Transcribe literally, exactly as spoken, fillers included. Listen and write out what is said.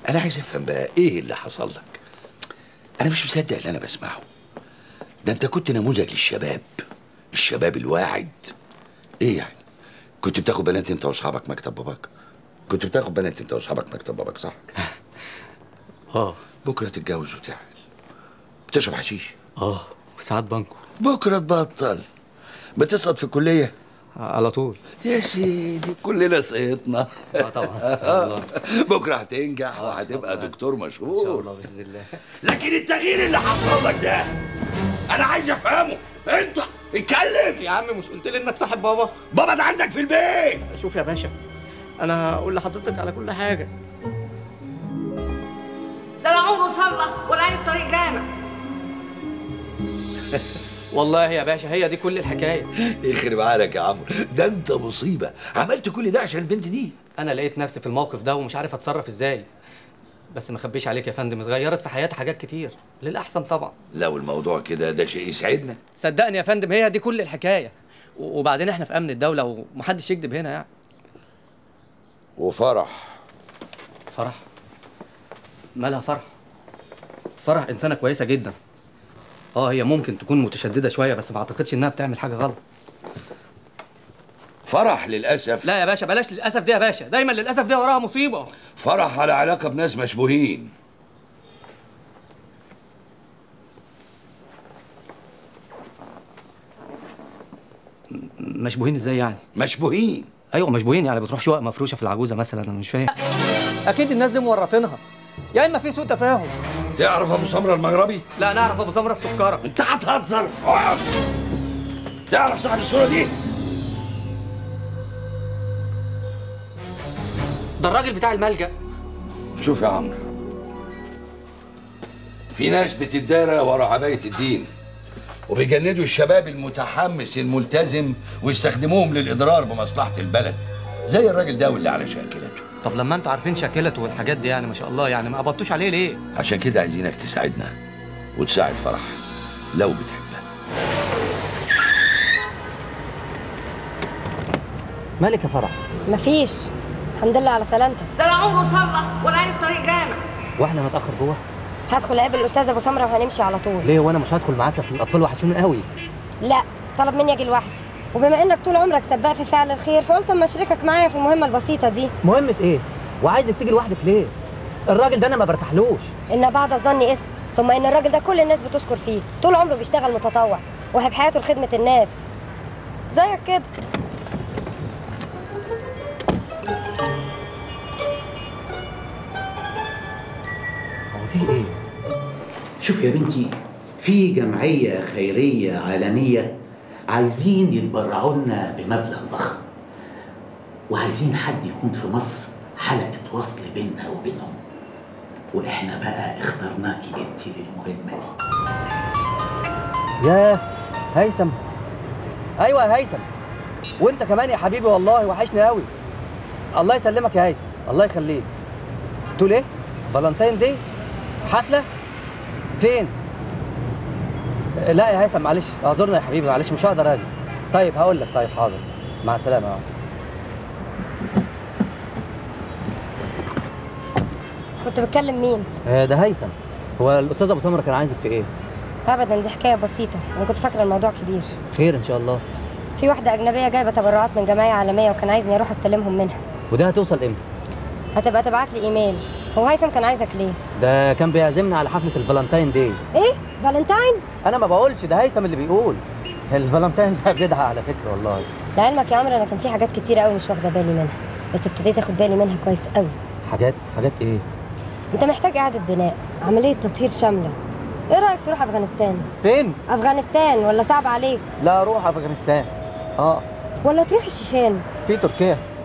انا عايز افهم بقى ايه اللي حصل لك. انا مش مصدق اللي انا بسمعه. ده انت كنت نموذج للشباب، الشباب الواعد. ايه يعني؟ كنت بتاخد بنات انت واصحابك مكتب باباك؟ كنت بتاخد بنات انت واصحابك مكتب باباك صح؟ اه. بكره تتجوز وتعمل. بتشرب حشيش؟ اه وساعات بانكو. بكره تبطل. بتسقط في الكليه؟ على طول. يا سيدي كلنا سقطنا. اه طبعا ان شاء الله. بكره هتنجح وهتبقى دكتور مشهور ان شاء الله باذن الله. لكن التغيير اللي حصل لك ده انا عايز افهمه. انت اتكلم يا عم، مش قلت لي انك صاحب بابا؟ بابا ده عندك في البيت. شوف يا باشا، انا هقول لحضرتك على كل حاجه. ده لا عمره صلى ولا عارف طريق جامع. والله يا باشا هي دي كل الحكايه. يخرب عليك يا عمرو، ده انت مصيبه. عملت كل ده عشان البنت دي؟ انا لقيت نفسي في الموقف ده ومش عارف اتصرف ازاي. بس ما اخبيش عليك يا فندم، اتغيرت في حياتي حاجات كتير للاحسن طبعا. لو الموضوع كده ده شيء يسعدنا. صدقني يا فندم هي دي كل الحكايه. وبعدين احنا في امن الدوله ومحدش يكذب هنا يعني. وفرح؟ فرح؟ مالها فرح؟ فرح انسانه كويسه جدا. اه هي ممكن تكون متشدده شويه بس ما اعتقدش انها بتعمل حاجه غلط. فرح للاسف؟ لا يا باشا بلاش للاسف دي يا باشا، دايما للاسف دي وراها مصيبه. فرح على علاقه بناس مشبوهين. مشبوهين ازاي يعني؟ مشبوهين ايوه مشبوهين، يعني بتروح شقق مفروشه في العجوزه مثلا. انا مش فاهم. اكيد الناس دي مورطينها، يا اما في سوء تفاهم. تعرف ابو سمره المغربي؟ لا نعرف ابو سمره السكره. انت هتهزر. اقعد. تعرف صاحب الصوره دي؟ ده الراجل بتاع الملجأ. شوف يا عمرو، في ناس بتدارى ورا عبايه الدين وبيجندوا الشباب المتحمس الملتزم ويستخدموهم للاضرار بمصلحه البلد، زي الراجل ده واللي على شاكلته. طب لما انتوا عارفين شاكلته والحاجات دي يعني ما شاء الله، يعني ما قبضتوش عليه ليه؟ عشان كده عايزينك تساعدنا وتساعد فرح لو بتحبها. مالك يا فرح؟ مفيش، الحمد لله على سلامتك. ده لا عمره صلى ولا عارف طريق جامع. واحنا هنتاخر جوه؟ هدخل اقابل الاستاذ ابو سمره وهنمشي على طول. ليه وانا مش هدخل معاك؟ في الاطفال وحشوني قوي. لا طلب مني اجي لوحدي، وبما انك طول عمرك سباق في فعل الخير فقلت اما اشاركك معايا في المهمه البسيطه دي. مهمه ايه؟ وعايزك تيجي لوحدك ليه؟ الراجل ده انا ما برتاحلوش. ان بعد الظن اسم، ثم ان الراجل ده كل الناس بتشكر فيه، طول عمره بيشتغل متطوع وهب حياته لخدمه الناس زيك كده. هو في ايه؟ شوف يا بنتي، في جمعية خيرية عالمية عايزين يتبرعوا لنا بمبلغ ضخم، وعايزين حد يكون في مصر حلقة وصل بيننا وبينهم، واحنا بقى اخترناكي انت للمهمة دي. ياه هيثم. ايوه يا هيثم، وانت كمان يا حبيبي والله وحشني قوي. الله يسلمك يا هيثم، الله يخليك. تقول ايه؟ فالنتين دي؟ حفلة؟ فين؟ لا يا هيثم معلش اعذرنا يا حبيبي، معلش مش هقدر اجي. طيب هقول لك. طيب حاضر، مع السلامة. مع السلامة. كنت بتكلم مين؟ آه ده هيثم. هو الاستاذ ابو سمره كان عايزك في ايه؟ ابدا دي حكايه بسيطه، انا كنت فاكره الموضوع كبير. خير ان شاء الله. في واحده اجنبيه جايبه تبرعات من جمعيه عالميه وكان عايزني اروح استلمهم منها. وده هتوصل امتى؟ هتبقى تبعت لي ايميل. هو هيثم كان عايزك ليه؟ ده كان بيعزمنا على حفله الفالنتاين دي. ايه؟ فالنتاين؟ انا ما بقولش، ده هيثم اللي بيقول. الفالنتاين ده بدعه على فكره والله. لعلمك يا عمرو انا كان في حاجات كتيره قوي مش واخده بالي منها، بس ابتديت اخد بالي منها كويس قوي. حاجات؟ حاجات ايه؟ انت محتاج اعاده بناء، عمليه تطهير شامله. ايه رايك تروح افغانستان؟ فين؟ افغانستان ولا صعب عليك؟ لا اروح افغانستان. اه. ولا تروح الشيشان؟ في تركيا.